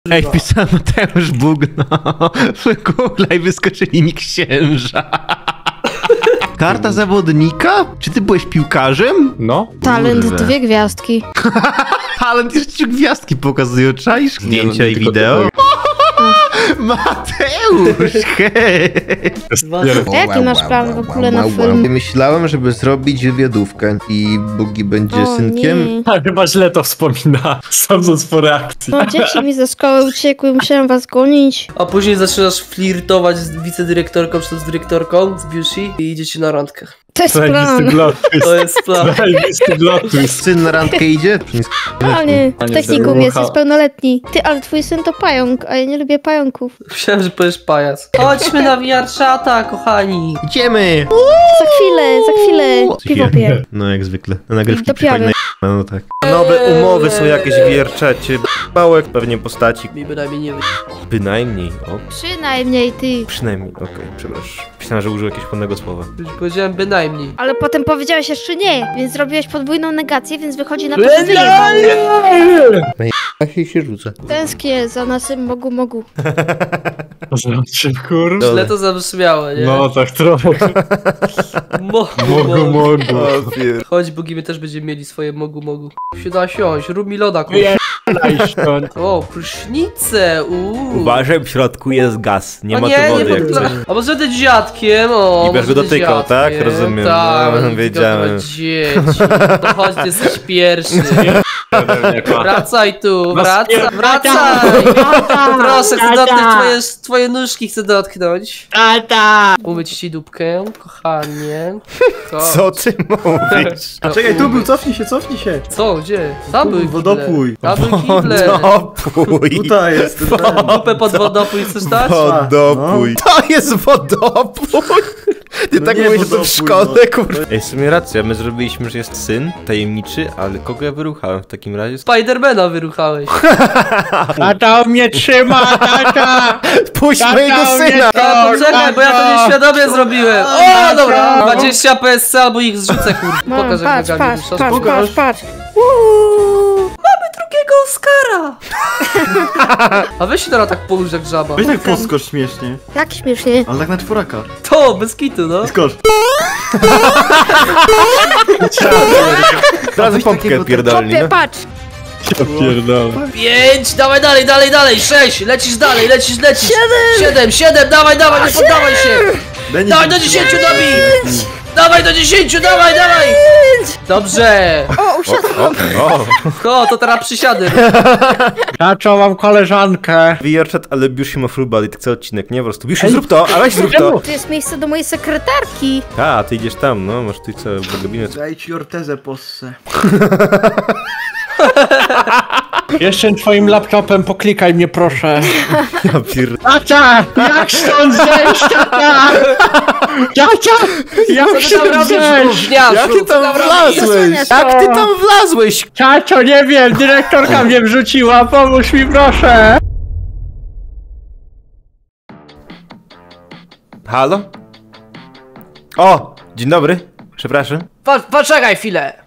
Ej, wpisałem Mateusz Bugno. Google i wyskoczyli mi księża. Karta zawodnika? Czy ty byłeś piłkarzem? No. Talent Kurde. 2 gwiazdki. Talent jeszcze ci gwiazdki pokazują, czaisz? Zdjęcia i wideo. Mateusz, hej! Jaki masz plan w ogóle na film? Myślałem, żeby zrobić wywiadówkę i Bugi będzie O, synkiem. nie. A chyba źle to wspomina, sądząc po reakcji. No, dzieci mi ze szkoły uciekły, musiałem was gonić. A później zaczynasz flirtować z wicedyrektorką czy z dyrektorką z Biusi i idziecie na randkę. To jest Zajebisty plan. plot twist. To jest plan. Zajebisty plot twist. Syn na randkę idzie? Ale w Panie technikum Zerucha. jesteś pełnoletni. Ty, ale twój syn to pająk, a ja nie lubię pająków. Myślałem, że powiesz pajac. Chodźmy na VR-czata, kochani. Idziemy! Za chwilę. Piwo piję. No jak zwykle. Nagrywki Do piary. przychodzi na... No tak. Nowe umowy są jakieś w wierczacie. Bałek pewnie postaci. Mi bynajmniej nie wy... Bynajmniej. O, Przynajmniej ty. przynajmniej. Okej, przepraszam. Myślałem, że użył jakiegoś płynnego słowa. Już powiedziałem bynajmniej. Ale potem powiedziałeś jeszcze nie, więc zrobiłeś podwójną negację, więc wychodzi na to, że wyjebał. Ja się rzucę. Tęsknię za naszym mogu. Znaczy, kur... Źle to zabrzmiało, nie? No tak trochę. Mogu. Chodź, Bugi, my też będziemy mieli swoje mogu. Się da siąść, rób mi loda, kurwa. O, prysznice, Uważaj, w środku jest gaz. Nie O ma nie, tu wody nie jak coś. A może ty dziadkiem? O, I będziesz go może ty dotykał, tak? dziadkiem. Rozumiem. Tak, No, będę wiedziałem. dotykał dzieci. To chodź, ty jesteś pierwszy. Wracaj tu, wracaj! Proszę, chcę dotknąć twoje nóżki, chcę dotknąć. Tata! Umyć ci dupkę, kochanie. Co ty mówisz? A czekaj, tu był, cofnij się. Co, gdzie? Tam był Wodopój. Tam był kible. Wodopój. Tutaj jest ten. Dupę pod wodopój chcesz dać? Wodopój. To jest wodopój. Ty No tak nie mówisz, że to w wodopój, szkole, no. kurwa. Ej, w sumie racja, my zrobiliśmy, że jest syn tajemniczy, ale kogo ja wyruchałem w takim razie? Spidermana wyruchałeś. Tata mnie trzyma, tata! Puść mojego syna! Poczekaj, bo ja to nieświadomie zrobiłem. O, dobra. 20 PSC albo ich zrzucę, kurde. Mam, Pokaż jak nogami ruszasz. patrz. Drugiego Oscara! A weź się teraz tak połóż jak żaba. Weź tak podskocz śmiesznie. Jak śmiesznie. Ale tak na czworaka. To, bez kitu, no. Skocz. Teraz pompkę pierdolni, Kopie, no. patrz. Pierdolę. 5, dawaj dalej, 6, lecisz dalej, 7, dawaj, nie poddawaj się! Dawaj do 10, dobij! Dawaj do 10, dawaj! Dobrze! O, usiadłam. O, O, to teraz przysiady. Tato, mam koleżankę. VR-chat, ale Biushi ma full body, tak cały odcinek, nie? Po prostu Biushi, zrób to, a weź zrób to! Tu jest miejsce do mojej sekretarki. A, ty idziesz tam, no, masz tu cały gabinet. Daj ci ortezę possę. Jeszcze twoim laptopem poklikaj mnie, proszę. Ja pier... Tata! Jak stąd zejść, tata? Tata! Jak Co ty tam robisz, zejść? gówniarzu? Jak ty Co tam robisz? wlazłeś? Jak ty tam wlazłeś? Tato, nie wiem, dyrektorka mnie wrzuciła, pomóż mi, proszę. Halo? O, dzień dobry. Przepraszam. Poczekaj chwilę.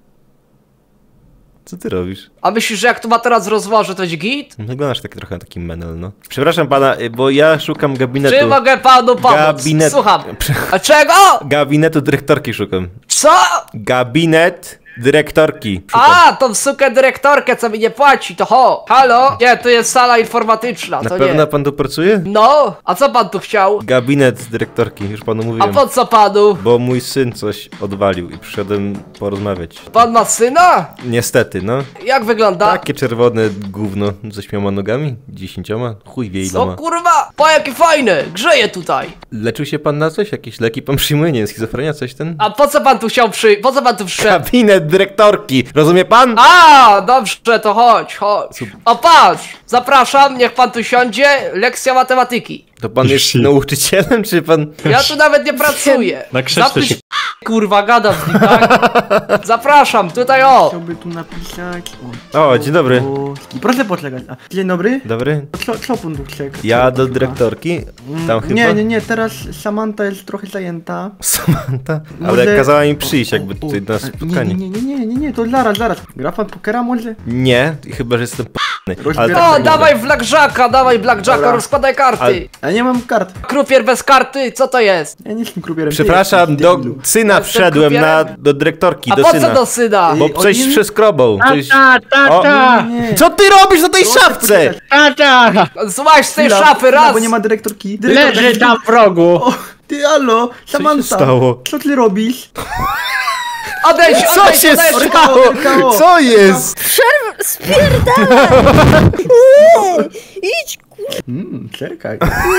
Co ty robisz? A myślisz, że jak to ma teraz rozłożę, to jest git? Wyglądasz tak trochę taki menel, no. Przepraszam pana, bo ja szukam gabinetu. Czy mogę panu pomóc? Gabinet. Słucham. A czego? Gabinetu dyrektorki szukam. Co? Gabinet dyrektorki szukam. A, tą sukę dyrektorkę, co mi nie płaci, to ho. Halo? Nie, tu jest sala informatyczna, Na to pewno nie. pan tu pracuje? No, a co pan tu chciał? Gabinet dyrektorki, już panu A mówiłem. po co panu? Bo mój syn coś odwalił i przyszedłem porozmawiać. Pan ma syna? Niestety, no. Jak wygląda? Takie czerwone gówno ze 8 nogami, 10, chuj wie Co iloma. kurwa? Pa, jakie fajne, grzeje tutaj. Leczył się pan na coś? Jakieś leki pan przyjmuje? Nie, schizofrenia, coś ten? A po co pan tu chciał po co pan tu wszedł? Gabinet dyrektorki, rozumie pan? A, dobrze, to chodź. O, patrz, zapraszam, niech pan tu siądzie, lekcja matematyki. To pan jest nauczycielem, czy pan... Ja tu nawet nie pracuję. Na krzesle Zapyć, się- kurwa, gadam z nim, tak? Zapraszam, tutaj o. Chciałby tu napisać. O, dzień dobry. Proszę poczekać. Dzień dobry. Dobry. Co pan tu chce? Ja do dyrektorki, tam chyba... Nie, teraz Samantha jest trochę zajęta. Samantha? Ale Może- kazała mi przyjść jakby tutaj na spotkanie. Nie, to zaraz. Gra pan pokera może? Nie, chyba że jestem O, dawaj blackjacka, rozkładaj karty. Ja nie mam kart. Krupier bez karty, co to jest? Ja nie jestem krupierem. Przepraszam, do syna Jestem wszedłem krupierem? do dyrektorki, A do po syna. co do syna? Bo coś Odin? przeskrobał. Coś... Tata! Nie. Co ty robisz na tej szafce? Tata! Złaź z tej Chwila, szafy, chwila, raz! bo nie ma dyrektorki. Leży tam w rogu! O, ty halo, Samantha. stało? Co ty robisz? Odejdź, Co odejdź, się odejdź! stało? Co jest? Spierdalaj! Idź, Czekaj.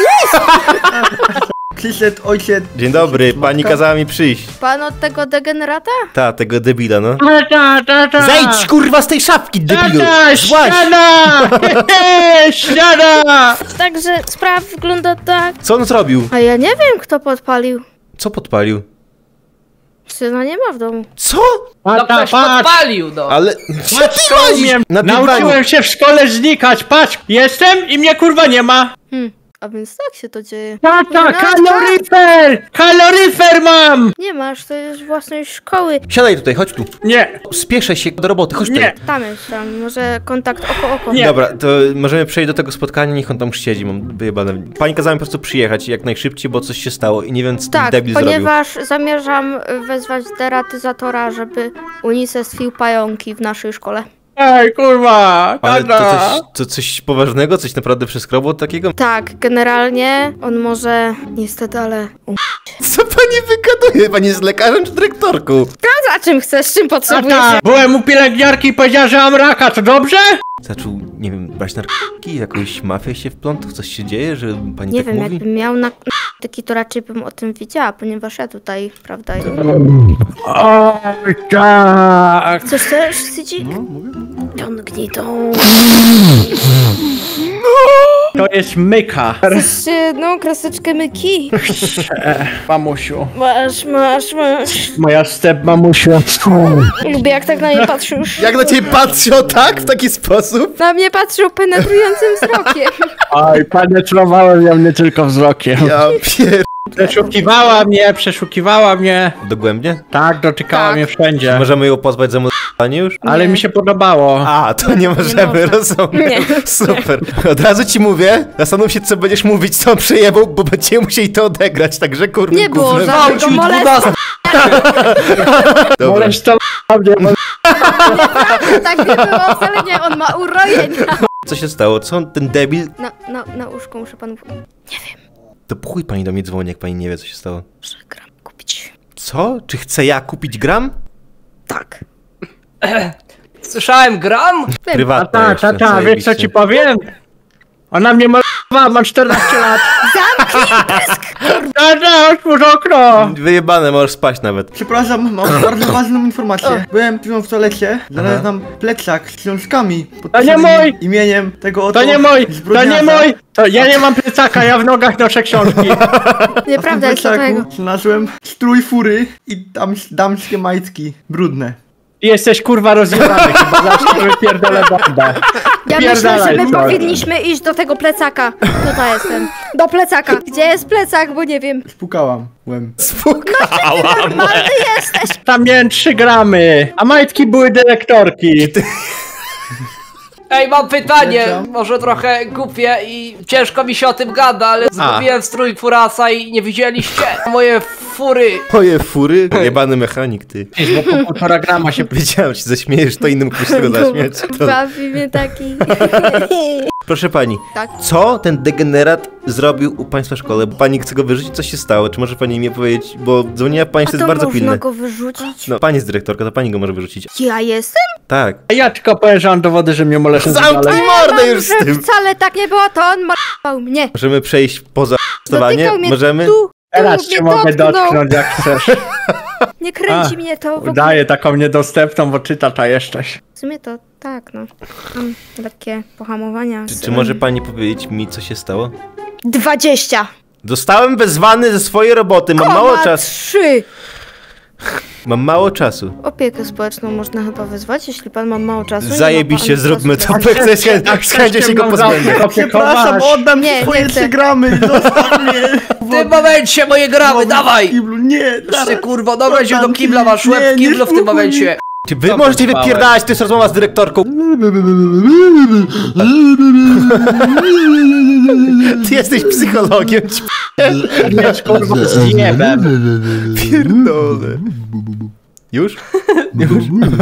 Przyszedł ojciec. Dzień dobry, pani kazała mi przyjść. pan od tego degenerata? Ta, tego debila, no. Tata! Zejdź kurwa z tej szafki, debilu! Tata! Złaź! Ściana! Ściana! Także sprawa wygląda tak. Co on zrobił? A ja nie wiem, kto podpalił. Co podpalił? Syna nie ma w domu. Co? No Tata, ktoś patrz! podpalił, no. Ale... Co ty robisz? Umiem. Na dywanie. Nauczyłem się w szkole znikać, patrz! Jestem i mnie kurwa nie ma! A więc tak się to dzieje. Tata, kaloryfer! Kaloryfer mam! Nie masz, to jest własność szkoły. Siadaj tutaj, chodź tu. Nie, Spieszę się do roboty, chodź nie. tutaj. Tam jest, tam, może kontakt oko. Nie. Dobra, to możemy przejść do tego spotkania, niech on tam siedzi, mam wyjebane. Pani kazała mi po prostu przyjechać jak najszybciej, bo coś się stało i nie wiem, co ten Tak, debil zrobił. ponieważ zamierzam wezwać deratyzatora, żeby unicestwił pająki w naszej szkole. Ej, kurwa! Ale Tata! to coś poważnego? Coś naprawdę przeskrobło takiego? Tak, generalnie on może niestety, ale... Co pani wygaduje? Pani jest lekarzem czy dyrektorką? Za czym chcesz, czym potrzebujesz? Tata! Byłem u pielęgniarki i powiedziała, że mam raka, to dobrze? Zaczął, nie wiem, brać narkotyki, jakąś mafię się wplątał, coś się dzieje, że pani Nie tak wiem, mówi? jakbym miał na taki, to raczej bym o tym wiedziała, ponieważ ja tutaj, prawda... Oj, tak! Coś też, Sydzik? No, mówię. Ciągnij tą... To jest myka. Jeszcze jedną kreseczkę myki. Mamusiu. Masz. Moja step mamusiu. Lubię, jak tak na mnie patrzysz. Jak na ciebie patrzą, tak? W taki sposób? Na mnie patrzył penetrującym wzrokiem. Oj, penetrowałem ją nie tylko wzrokiem. Ja pier... Przeszukiwała mnie. Dogłębnie? Tak, dotykała Tak. mnie wszędzie. Możemy ją pozwać za m***anie już? Ale Nie. mi się podobało. A, to nie możemy, można. rozumiem. Nie. Super. Od razu ci mówię, zastanów się, co będziesz mówić, co on przejebał, bo będziemy musieli to odegrać, także kurwa. Nie było gównem. żadnego molestu. Dobra. Molestowała mnie. Tak nie było, wcale nie, on ma urojenia. Co się stało? Co on, ten debil? Na łóżko muszę panu... To chuj pani do mnie dzwoni, jak pani nie wie, co się stało. Muszę gram kupić. Co? Czy chcę ja kupić gram? Tak. Słyszałem, gram? Prywatnie Tata, jeszcze, wiesz co zajebiście. ci powiem? Ona mnie molestowała, mam 14 lat. Tata, otwórz okno. Wyjebane, możesz spać nawet. Przepraszam, mam bardzo ważną informację. Byłem piłem w toalecie, znalazłem tam plecak z książkami podpisanymi mój! imieniem tego oto To nie mój, to zbrodniarza. nie mój. To ja nie mam plecaka, ja w nogach noszę książki. Nieprawda W jest do tego. plecaku znalazłem strój fury i damskie majtki, brudne. Ty jesteś kurwa rozjebany, chyba zawsze wypierdolę bandę. Ja myślę, że Pierdalaj my to. powinniśmy iść do tego plecaka. Tutaj jestem. Do plecaka. Gdzie jest plecak, bo nie wiem. Spukałam. Spukałam. Ty jesteś. Tam miałem 3 gramy, a majtki były dyrektorki. Ej, mam pytanie, Leciał. może trochę głupie i ciężko mi się o tym gada, ale zrobiłem strój furasa i nie widzieliście moje fury. Moje fury? Jebany mechanik, ty. Bo po 1,5 grama się... Wiedziałem, że się zaśmiejesz, to innym ktoś tego zaśmiać. To... Bawi mnie taki. Proszę pani, Tak. co ten degenerat zrobił u państwa w szkole? Bo pani chce go wyrzucić, co się stało? Czy może pani mi powiedzieć? Bo dzwoniła pani, A to to jest bardzo można pilne. go wyrzucić? No, pani jest dyrektorka, to pani go może wyrzucić. Ja jestem? Tak. A ja tylko powiem, że mam dowody, że mnie molestował Zamknij dalej. mordę już z Że tym! wcale tak nie było, to on m***ał mnie. Możemy przejść poza stosowanie? Dotykał mnie Możemy? tu. Teraz mnie cię mogę dotknął. dotknąć jak chcesz. Nie kręci A, mnie to w ogóle. Udaję taką niedostępną, bo czytacza jesteś. W sumie to tak, no. Mam lekkie pohamowania. Czy może pani powiedzieć mi, co się stało? 20. Zostałem wezwany ze swojej roboty, mam mało czasu. 3. Mam mało czasu. Opiekę społeczną można chyba wezwać, jeśli pan ma mało czasu. i nie Zajebiście, ma pan zróbmy czasu to. dla- Z chęcią się go pozbędę. Przepraszam, oddam Nie, ci nie swoje chcę. 3 gramy, zostaw mnie. W tym momencie moje gramy, dawaj! Kiblu, nie, Ty kurwa, dobra, idziesz do kibla, masz łeb w kiblu w tym momencie. Czy wy możecie wypierdalać, to jest rozmowa z dyrektorką. Ty jesteś psychologiem, Nie, kurwa, z niebem. pierdolę. Już? Już?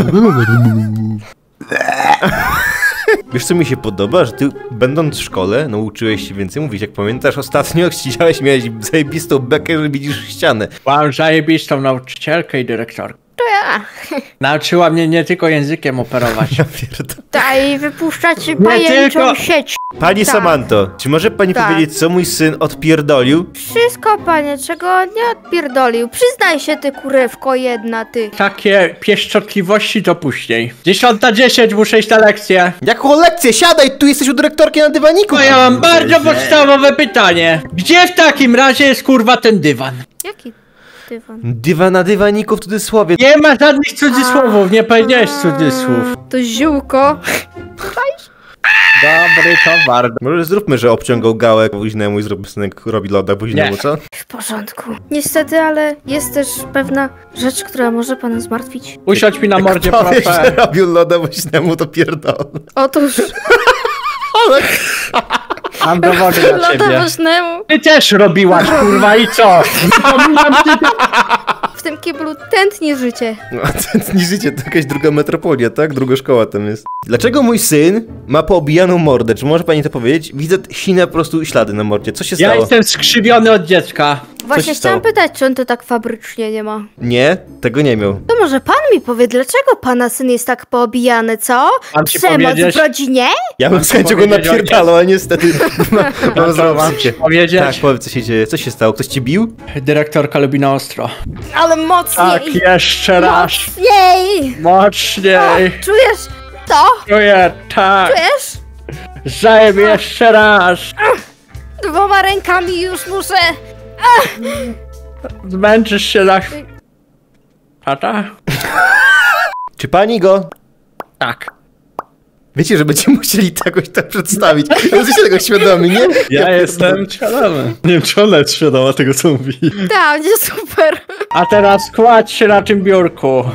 Wiesz co mi się podoba, że ty będąc w szkole nauczyłeś się więcej mówić. Jak pamiętasz ostatnio, jak siedziałeś, miałeś zajebistą bekę, że widzisz ścianę. Mam zajebistą nauczycielkę i dyrektorkę. To ja. Nauczyła mnie nie tylko językiem operować. Daj wypuszczać tylko- pajęczą sieć. Pani Tak. Samanto, czy może pani Tak. powiedzieć, co mój syn odpierdolił? Wszystko, panie, czego nie odpierdolił. Przyznaj się, ty kurewko jedna, ty. Takie pieszczotliwości to później. 10:10, muszę iść na lekcję. Jaką lekcję? Siadaj, tu jesteś u dyrektorki na dywaniku. No ja mam bardzo podstawowe pytanie. Gdzie w takim razie jest kurwa ten dywan? Jaki dywan? Dywan na dywaniku w cudzysłowie. Nie ma żadnych cudzysłowów, nie powiedziałeś cudzysłów. To ziółko. Dobry towar. Może zróbmy, że obciągał gałę woźnemu i zrobił synek robi loda woźnemu, Nie. co? W porządku. Niestety, ale jest też pewna rzecz, która może pana zmartwić. Usiądź mi na mordzie, Powiedz, że proszę. robił loda woźnemu, to pierdolę. Otóż, Mam dowody na lata ciebie. ważnemu. Ty też robiłaś, kurwa, i co? Przypominam ci to. W tym kiblu tętni życie. No, to nie życie, to jakaś druga metropolia, tak? Druga szkoła tam jest. Dlaczego mój syn ma poobijaną mordę? Czy może pani to powiedzieć? Widzę sinę po prostu ślady na mordzie. Co się Ja stało? jestem skrzywiony od dziecka. Właśnie się chciałam stało? pytać, czy on to tak fabrycznie nie ma. Nie, tego nie miał. To może pan mi powie, dlaczego pana syn jest tak poobijany, co? Mam ci Przemoc powiedzieć? w rodzinie? Ja bym z chęcią go powiedzieć, napierdalał, ale niestety mam Mam ci powiedzieć? Tak, powiedz co się dzieje. Co się stało? Ktoś cię bił? Dyrektorka lubi na ostro. Ale mocniej! Tak, jeszcze raz. Mocniej! Mocniej. Czujesz to? Czuję, tak. Czujesz? Zajeb jeszcze raz. 2 rękami już muszę. Zmęczysz się za chwilę. Tata? Czy pani go... Tak. Wiecie, że będziemy musieli jakoś tak przedstawić. Jesteście tego świadomi, nie? Ja jestem świadomy. Nie wiem, czy ona jest świadoma tego, co mówi. Tak, będzie super. A teraz kładź się na tym biurku.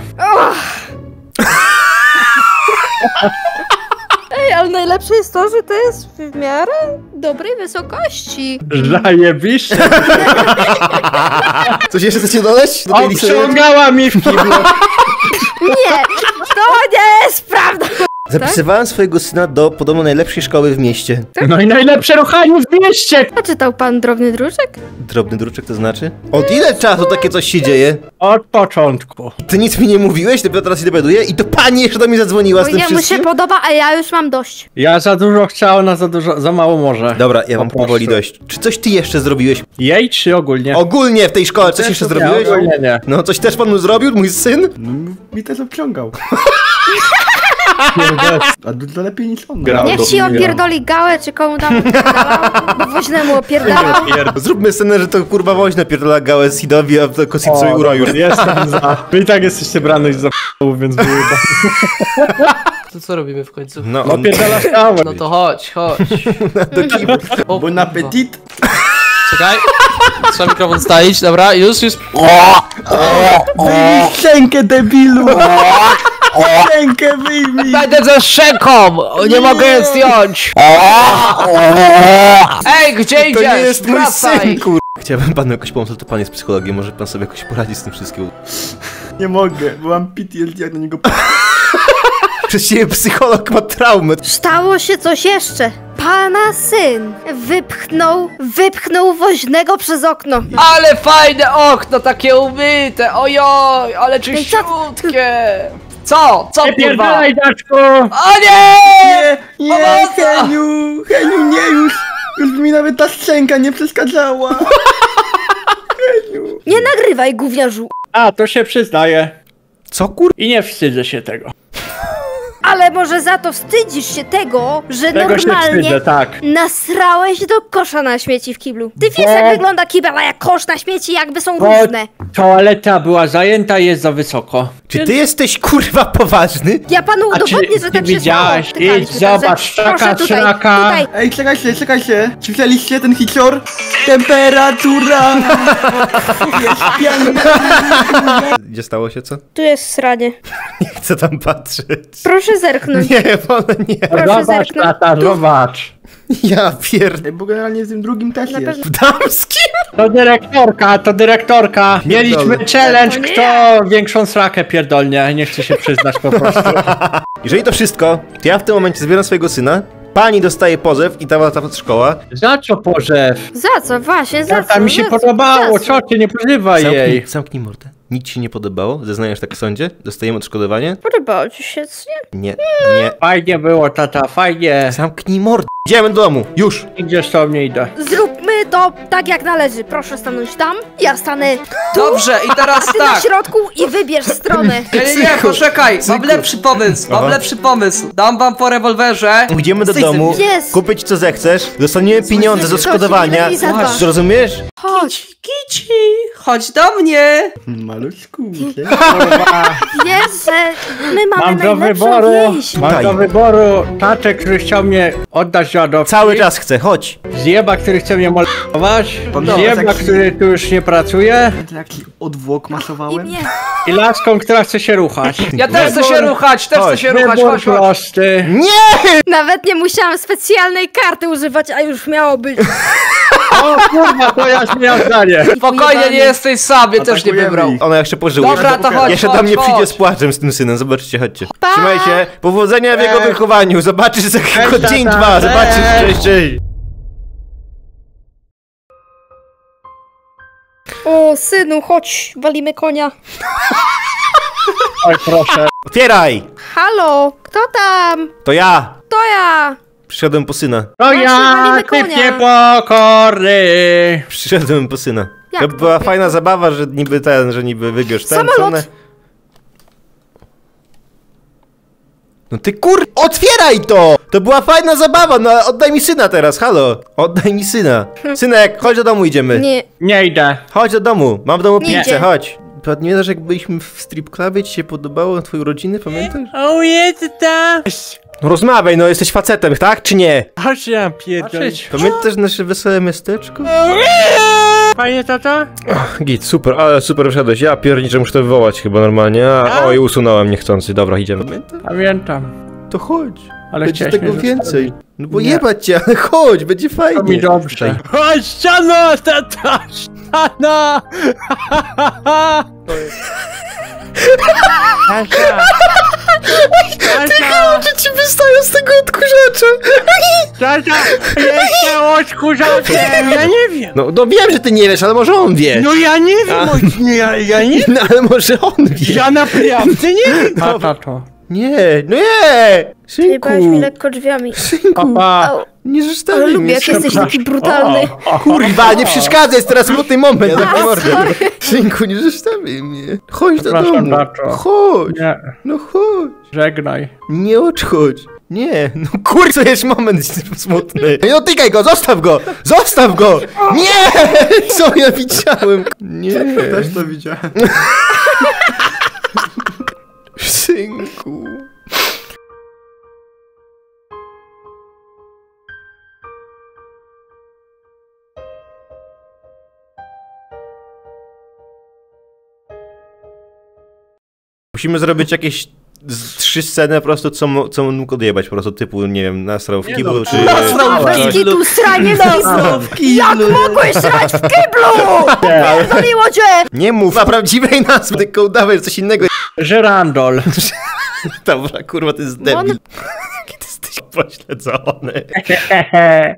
Ej, ale najlepsze jest to, że to jest w miarę dobrej wysokości. Zajebiście. Coś jeszcze chcecie dodać? Do tej listy? Obciągała mi w kiblu. Nie, to nie jest prawda. Zapisywałem swojego syna do podobno najlepszej szkoły w mieście. No i najlepsze ruchanie w mieście. A czytał pan Drobny Druczek? Drobny druczek to znaczy? Od ile czasu takie coś się dzieje? Od początku. Ty nic mi nie mówiłeś, dopiero teraz się dowiaduję i to pani jeszcze do mnie zadzwoniła z Bo tym jemu się wszystkim? podoba, a ja już mam dość. Ja za dużo chcę, ona za mało może. Dobra, ja mam Po prostu. powoli dość. Czy coś ty jeszcze zrobiłeś? Jej czy ogólnie? Ogólnie w tej szkole coś jeszcze zrobiłeś? Ogólnie nie. No coś też panu zrobił, mój syn? Mi też obciągał. A dużo lepiej niż on. Grał. Niech ci opierdoli gałę, czy komu tam opierdalał, bo woźnemu opierdalał. Zróbmy scenę, że to kurwa woźna pierdala gałę Sidowi, a to Kosik sobie uroju. Jestem za. Wy i tak jesteście brany za więc były To co robimy w końcu? No, No on pierdala skałę. No to chodź, chodź. do kibu. O, Bon appetit. Czekaj. Trzeba mikrofon staić, dobra, już. Szczękę, debilu! Szczękę wyjmij! Będę ze szczęką! Nie mogę je zdjąć! Ej, gdzie To idziesz? nie jest mój Wracaj! syn, kur... Chciałbym panu jakoś pomóc, ale to pan jest psychologiem, może pan sobie jakoś poradzi z tym wszystkim. Nie mogę, bo mam PTSD, jak na niego Przez ciebie psycholog ma traumę. Stało się coś jeszcze. Pana syn wypchnął woźnego przez okno. Ale fajne okno, takie umyte, ojoj, ale Ej, co- czyściutkie! Co? Co Nie kurwa? pierdalaj, Daczku! O nie! Nie, Pomocy! Heniu, nie już! Już mi nawet ta szczęka nie przeszkadzała! Nie nagrywaj, gówniarzu. A, to się przyznaję. Co kur... I nie wstydzę się tego. Ale może za to wstydzisz się tego, że Tego się normalnie wstydzę, tak. nasrałeś do kosza na śmieci w kiblu. Ty wiesz, Bo- jak wygląda kibel, a jak kosz na śmieci, jakby są Bo różne. toaleta była zajęta, jest za wysoko. Czy ty jesteś kurwa poważny? Ja panu A czy udowodnię, że ty tak się widziałaś? stało. Tytaniku, Idź, także zobacz, proszę taka tutaj, traka. tutaj. Ej, czekajcie. Słyszeliście ten hicior? Temperatura! Jest piękna. Gdzie stało się co? Tu jest sranie. Nie chcę tam patrzeć. Proszę zerknąć. Nie, wolę nie. Proszę Zobacz, zerknąć. tata, zobacz. Ja pierd... Ej, bo generalnie w tym drugim też Na jest. pewno. Damskim? To dyrektorka. Mieliśmy challenge, To nie kto większą srakę pierdolnie. Nie chcę się przyznać po prostu. Jeżeli to wszystko, to ja w tym momencie zbieram swojego syna, pani dostaje pozew i ta szkoła. Za co pozew? Za co? Właśnie, za co? Tata, mi się Za co? podobało, Za co ty, nie pozywaj jej. Zamknij mordę. Nic ci nie podobało? Zeznajesz tak w sądzie? Dostajemy odszkodowanie? Podobało ci się, co nie? Nie, nie. Fajnie było, tata, fajnie. Zamknij mordę. Idziemy do domu, już! Nigdzie z tobą nie idę. Zróbmy to tak jak należy. Proszę stanąć tam, ja stanę tu, Dobrze, i a teraz ty na tak. środku i wybierz stronę. Nie, poczekaj, mam lepszy pomysł, Dam wam po rewolwerze. Idziemy do Sycy. domu, Jest. kupić co zechcesz, dostaniemy pieniądze z odszkodowania. Chodź, za dwa. Zrozumiesz? Chodź, Kici, chodź do mnie. Maluszku. wiesz, że my mamy Mam do najlepszą wyboru, wieś. mam do wyboru tatę, który chciał mnie oddać do adopcji. Cały czas chcę, chodź. Zjeba, który chce mnie malować. Podoba, Zjeba, taki- który tu już nie pracuje. Taki odwłok I masowałem. mnie. I laską, która chce się ruchać. Ja też chcę się ruchać, Wybór chodź. prosty. Nawet nie musiałam specjalnej karty używać, a już miało być. O kurwa, to ja zmieniam zdanie. Spokojnie, nie jesteś sam, mnie też nie Atakujemy wybrał. ich. Ona jeszcze pożył. Dobra, jeszcze, to chodź, Jeszcze do chodź, mnie chodź. przyjdzie z płaczem z tym synem, zobaczycie, chodźcie. Pa! Trzymaj się, powodzenia w jego wychowaniu, zobaczysz za tylko Cześć, dzień, tata. dwa, zobaczysz, Cześć. cześć. O, synu, chodź, walimy konia. Oj, proszę. Otwieraj! Halo, kto tam? To ja! To ja. Przyszedłem po syna. To Właśnie ja, walimy typ konia. niepokorny. Przyszedłem po syna. Jak To to? była fajna zabawa, że niby wygrasz ten, Samolot. co one- No ty otwieraj to! To była fajna zabawa, no oddaj mi syna teraz, halo! Oddaj mi syna. Synek, chodź do domu idziemy. Nie, Nie idę. Chodź do domu, mam w domu Nie pizzę, idzie. chodź. Pamiętasz jak byliśmy w strip clubie, ci się podobało twojej rodziny, pamiętasz? O, tata. No rozmawiaj, no jesteś facetem, tak czy nie? Chodź ja pierdolić. Pamiętasz nasze wesołe miasteczko? Fajnie, tata? Git, super, ale super wszedłeś. Ja pierniczę, muszę to wywołać chyba normalnie. Oj, usunąłem niechcący, dobra, idziemy. Pamiętam. To chodź. Ale Będzie chciałeś tego mnie więcej. No bo Nie. jebać cię, ale chodź, będzie To fajnie. mi dobrze. Chodź, ściano, tata, ściana! Tata, Czy ci wystają z tego odkurzacza? tata, jestem odkurzaczem, ja nie wiem. No wiem, że ty nie wiesz, ale może on wie. No ja nie wiem, ja nie wiem. No ale może on wie. Ja naprawdę nie wiem. Tata to. Nie, no nie! jebałeś mi Synku, lekko drzwiami. synku, Papa. Au, nie ale zostawiaj lubię, mnie. jak jesteś taki brutalny. Kurwa, nie przeszkadzaj, jest teraz smutny moment, A, tak mordę. sorry. Synku, nie zostawiaj mnie. Chodź do Przepraszam, domu. tato. Chodź, Nie, no chodź. żegnaj. Nie odchodź. Nie, no kurczę, jest moment smutny. Nie dotykaj go, zostaw go! Zostaw go! Nie! Co ja widziałem? Nie. Też to widziałem. Synku. Musimy zrobić jakieś 3 sceny po prostu, co on mógł odjebać po prostu, typu, nie wiem, nasrał w kiblu, czy... Bez kitu sranie Jak mogłeś srać w kiblu? Pierdoliło cię! Nie mów na prawdziwej nazwy, tylko udawaj coś innego. Żyrandol. Dobra, kurwa, to jest debil. Jaki ty jesteś pośledzony.